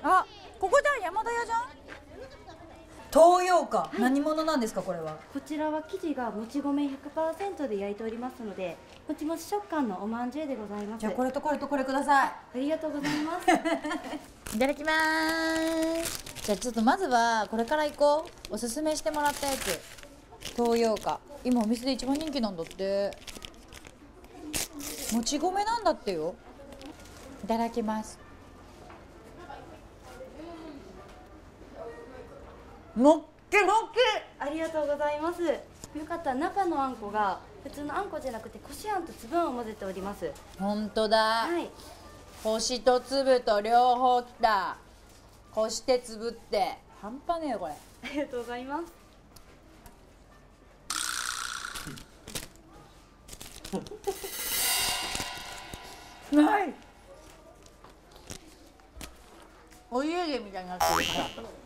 あ、ここじゃ山田屋じゃん。東洋館、何者なんですかこれは。 こちらは生地がもち米 100% で焼いておりますので、もちもち食感のおまんじゅうでございます。 じゃあこれとこれとこれください。 ありがとうございます。 いただきます。じゃあちょっとまずはこれから行こう。おすすめしてもらったやつ、東洋館、今お店で一番人気なんだって。もち米なんだってよ。いただきます。もっけもっけ。 ありがとうございます。よかったら中のあんこが普通のあんこじゃなくてこしあんと粒あんを混ぜております。 ほんとだ。 はい。 星と粒と両方きた。こして粒って半端ねえよこれ。 ありがとうございます。 ない。お湯気みたいになってるから。